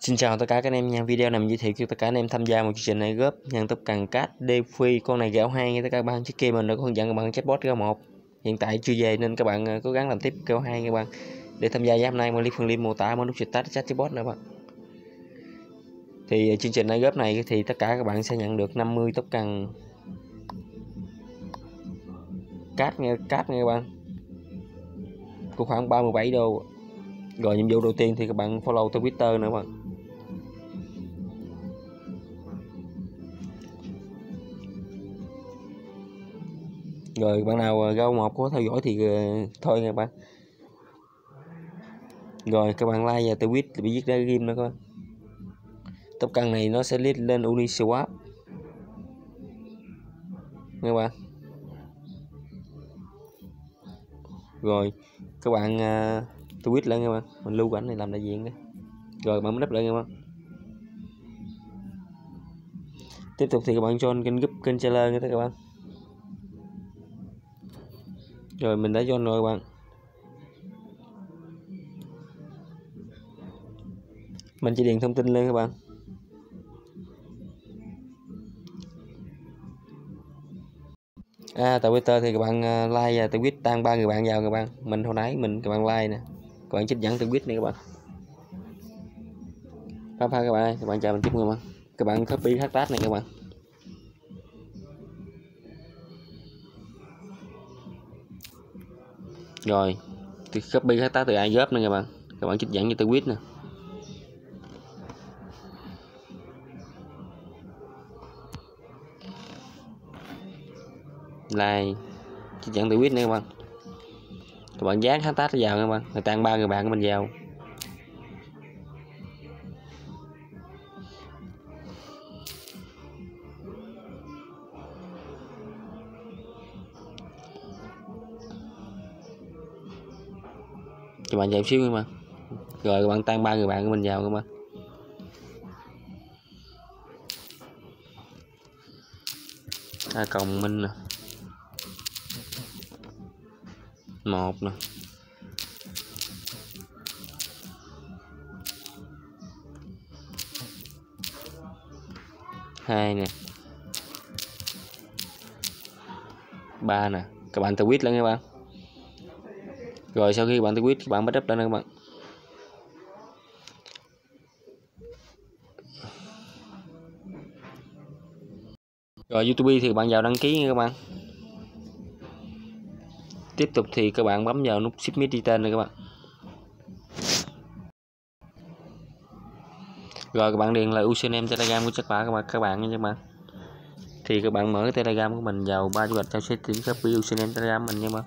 Xin chào tất cả các anh em nha. Video này mình giới thiệu cho tất cả anh em tham gia một chương trình này góp nhận tập cần cát DeFi con này gạo 2 nha tất cả các bạn. Trước kia mình đã có hướng dẫn các bạn chatbot gạo 1, hiện tại chưa về nên các bạn cố gắng làm tiếp gạo 2 các bạn. Để tham gia hôm nay mình phần link mô tả mình nút start chatbot nữa bạn. Thì chương trình này góp này thì tất cả các bạn sẽ nhận được 50 token cát nha các bạn, của khoảng 37 đô. Rồi nhiệm vụ đầu tiên thì các bạn follow tới Twitter nữa bạn. Rồi bạn nào gao một có theo dõi thì thôi nha bạn. Rồi các bạn like và tweet bị viết ra game nữa các bạn. Token này nó sẽ list lên Uniswap nha bạn. Rồi các bạn tweet lại nha bạn, mình lưu ảnh này làm đại diện đấy. Rồi bạn mới đắp lại nha bạn. Tiếp tục thì các bạn join kênh group kênh trailer nha các bạn. Rồi mình đã join rồi các bạn. Mình chỉ điền thông tin lên các bạn. Tại Twitter thì các bạn like và tweet tăng 3 người bạn vào các bạn. Mình hồi nãy các bạn like nè. Các bạn trích dẫn tweet này các bạn. Các bạn chào mình chúc các bạn. Các bạn copy hashtag này các bạn. Rồi thì copy hashtag từ ai góp nè các bạn. Các bạn trích dẫn cho tweet nè. Like trích dẫn tweet nè các bạn. Các bạn dán hashtag vào các bạn, rồi tăng 3 người bạn của mình vào. Các bạn chạy xíu các bạn. Rồi các bạn tăng 3 người bạn của mình vào các bạn. Cộng Minh nè, 1 nè, 2 nè, 3 nè. Các bạn tweet lên các bạn. Rồi sau khi các bạn tweet các bạn bắt up lên các bạn. Rồi YouTube thì các bạn vào đăng ký nha các bạn. Tiếp tục thì các bạn bấm vào nút submit đi tên này các bạn. Rồi các bạn điền là username Telegram của các bạn nha các bạn. Thì các bạn mở cái Telegram của mình vào 3 gạch trong setting copy username Telegram mình nha các bạn.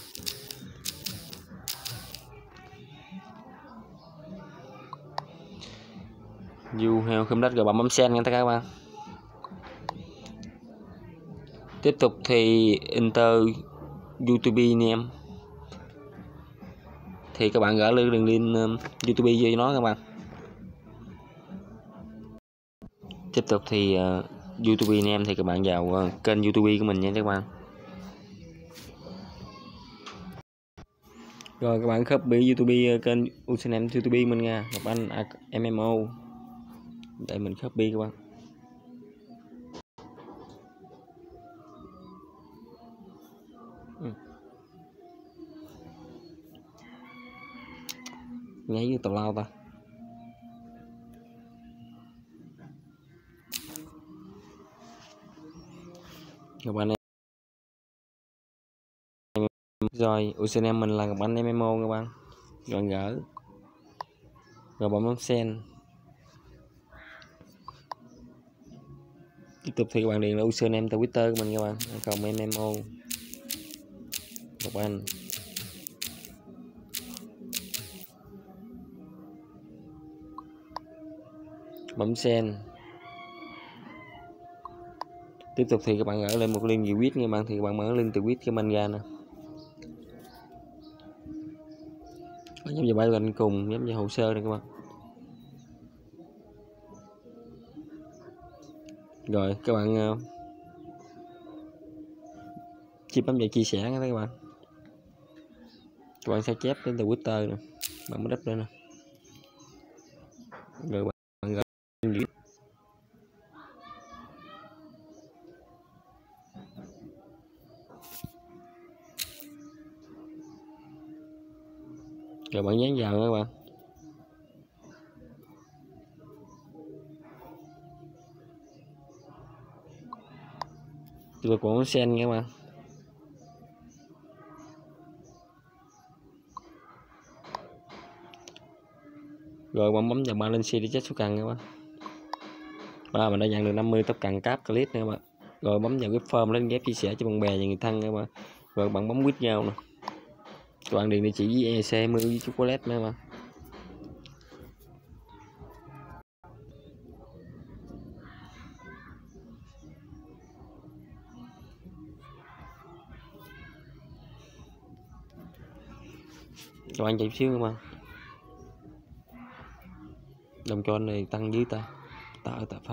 You have không đất rồi bạn bấm send nha các bạn. Tiếp tục thì enter YouTube name. Thì các bạn gỡ đường link YouTube vô nó các bạn. Tiếp tục thì YouTube name thì các bạn vào kênh YouTube của mình nha các bạn. Rồi các bạn copy YouTube kênh username YouTube mình nha, Ngọc Anh MMO. Để mình copy các bạn. Nháy với tào lao ta. Các bạn rồi username mình là Ngọc Anh MMO các bạn. Rồi gỡ. Rồi bấm send. Tiếp tục thì các bạn điền là username Twitter của mình các bạn, cộng MMO Ngọc Anh. Bấm send. Tiếp tục thì các bạn gửi lên một link tweet nha bạn, thì các bạn mở link tweet cho mình ra nè. Nhắm vào bài lệnh cùng, nhắm vào hồ sơ này các bạn. Rồi các bạn chỉ bấm vào chia sẻ nha các bạn. Các bạn sẽ chép đến từ Twitter nè, bạn mới đắp lên nè. Rồi Rồi bạn dán vào nha các bạn. Rồi còn sen nha các bạn. Rồi bạn bấm vào balance để check số cần các bạn. Và mình đã nhận được 50 tóc cần cáp clip nè các bạn. Rồi bấm vào cái form lên ghép chia sẻ cho bạn bè và người thân các bạn. Rồi bạn bấm quýt nhau nè. Các bạn điền địa chỉ với EC mưa với chocolate nè các bạn. Các bạn chạy xíu các bạn. Đồng cho này tăng dưới ta. Tạo pha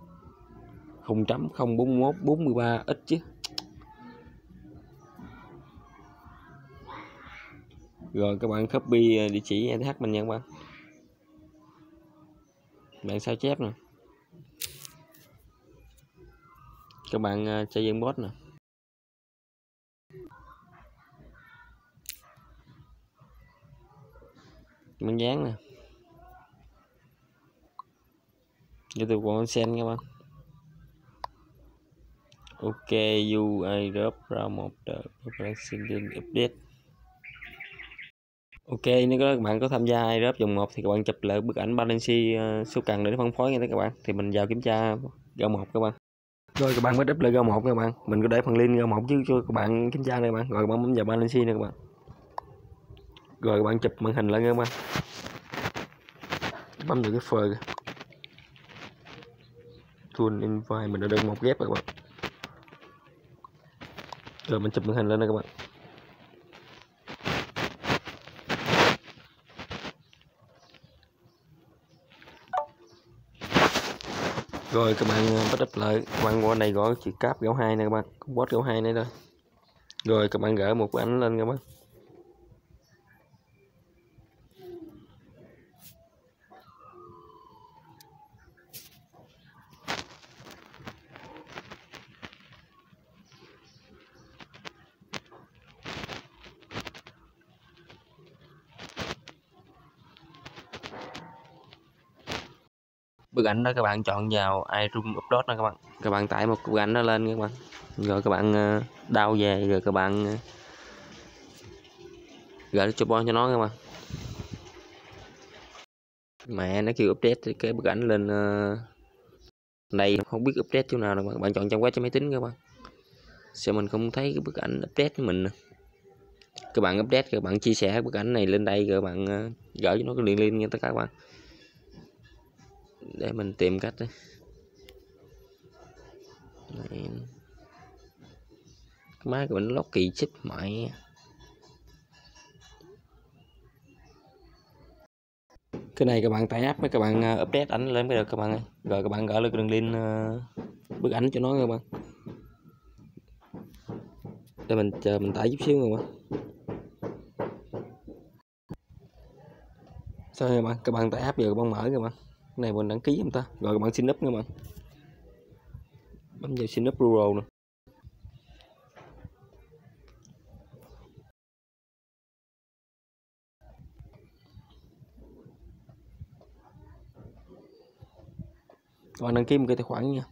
0.04143 ít chứ. Rồi các bạn copy địa chỉ ETH mình nha các bạn. Bạn sao chép nè. Các bạn xây dựng bot nè. Bạn dán nè. YouTube còn sen các bạn. Ok, you airdrop ra một update. Ok, nếu các bạn có tham gia airdrop vòng 1 thì các bạn chụp lại bức ảnh balance số cần để phân phối nha các bạn. Thì mình vào kiểm tra G1 các bạn. Rồi các bạn mới up lại G1 các bạn. Mình có để phần link G1 chứ cho các bạn kiểm tra đây các bạn. Rồi các bạn bấm vào balance này các bạn. Rồi các bạn chụp màn hình lại nha các bạn. Bấm vào cái phơi tool invite mình đã được một ghép rồi các bạn. Rồi mình chụp màn hình lên đây các bạn. Rồi các bạn bắt up lại, các bạn qua này gõ chữ cáp gạo 2 nè các bạn, bot gạo 2 này thôi. Rồi các bạn gỡ một cái ảnh lên các bạn. Bức ảnh đó các bạn chọn vào iRoom Upload đó các bạn. Các bạn tải một bức ảnh đó lên các bạn. Rồi các bạn download về rồi các bạn gửi cho bon cho nó các bạn. Mẹ nó kêu update cái bức ảnh lên này không biết update chỗ nào đâu bạn chọn trong web cho máy tính các bạn. Sao mình không thấy cái bức ảnh update với mình nè. Các bạn update các bạn chia sẻ bức ảnh này lên đây rồi bạn gửi cho nó cái link nha tất cả các bạn. Để mình tìm cách đấy. Má của mình lót kỳ chích mày. Cái này các bạn tải app với các bạn update ảnh lên mới được các bạn ơi. Rồi các bạn gửi lên cái đường link bức ảnh cho nó các bạn. Để mình chờ mình tải chút xíu các bạn. Sao các bạn? Các bạn tải app giờ các bạn mở các bạn. Cái này mình đăng ký không ta? Rồi các bạn sign up các bạn. Bấm vào sign up rural nè. Các bạn đăng ký một cái tài khoản nha.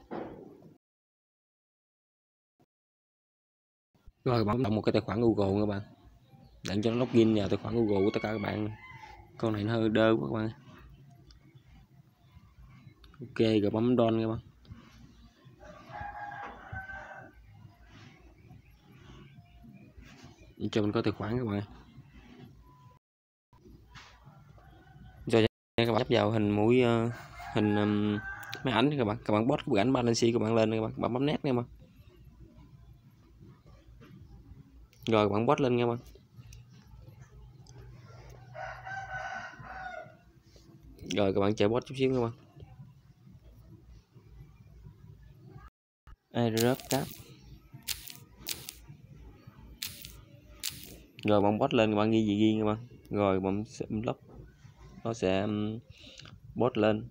Rồi các bạn động một cái tài khoản Google các bạn. Để cho nó login vào tài khoản Google của tất cả các bạn. Con này nó hơi đơ quá các bạn. Ok, rồi bấm down các bạn. Cho mình có tài khoản các bạn. Rồi các bạn nhấp vào hình mũi hình máy ảnh các bạn post cái bức ảnh balance của bạn lên các bạn bấm nét nha các bạn. Rồi các bạn post lên nha các bạn. Rồi các bạn chạy post chút xíu các bạn. Airdrop cáp. Rồi bạn post lên các bạn ghi gì ghi các bạn. Rồi bạn sẽ block nó sẽ post lên.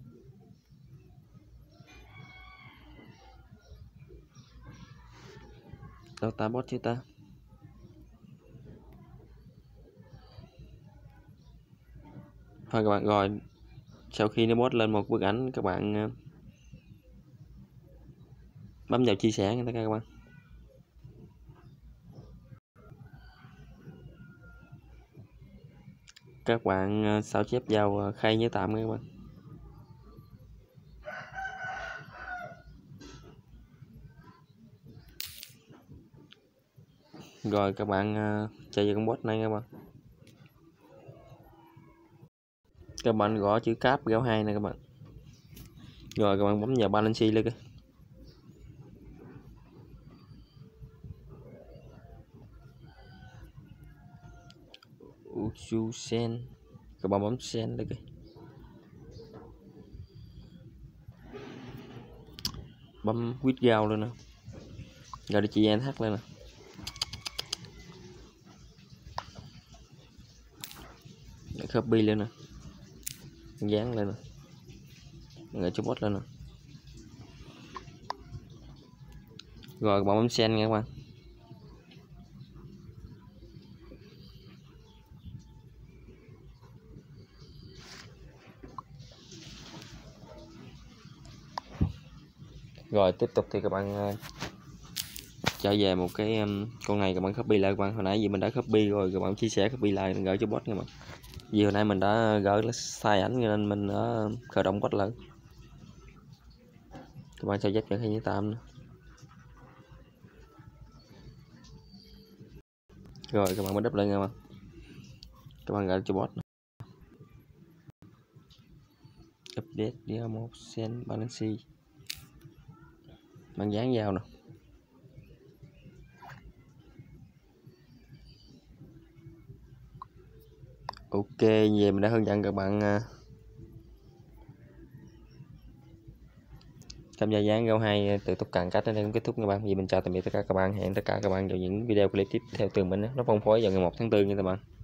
Đâu ta post chứ ta. thôi các bạn. Rồi sau khi nó post lên một bức ảnh, các bạn bấm vào chia sẻ người ta các bạn. Các bạn sao chép vào khay nhớ tạm các bạn. Rồi các bạn chạy vào con bot này các bạn. Các bạn gõ chữ cap gạo 2 này các bạn. Rồi các bạn bấm vào balance lên kìa. Uchu sen. Các bạn bấm sen lên kìa. Bấm withdraw lên nè. Rồi để chị NH lên nè. Để copy lên nè. Dán lên nè. Rồi cho bot lên nè. Rồi các bạn bấm send nha các bạn. Rồi tiếp tục thì các bạn trở về một cái con này, các bạn copy lại các bạn. Hồi nãy gì mình đã copy rồi, các bạn chia sẻ copy lại gửi cho bot các bạn. Vì hồi nãy mình đã gửi sai ảnh nên mình đã khởi động bot lại. Các bạn sao dắt cho hay tạm nữa. Rồi các bạn mới đắp lên nha các bạn. Các bạn gửi cho bot. Update dia một send balance. Bạn dán vào nè. Ok, về mình đã hướng dẫn các bạn tham gia dán gạo 2 từ tất cả cách. Đến đây cũng kết thúc các bạn. Vì mình chào tạm biệt tất cả các bạn, hẹn tất cả các bạn vào những video clip tiếp theo từ mình. Nó phong phối vào ngày 1 tháng 4 nha các bạn.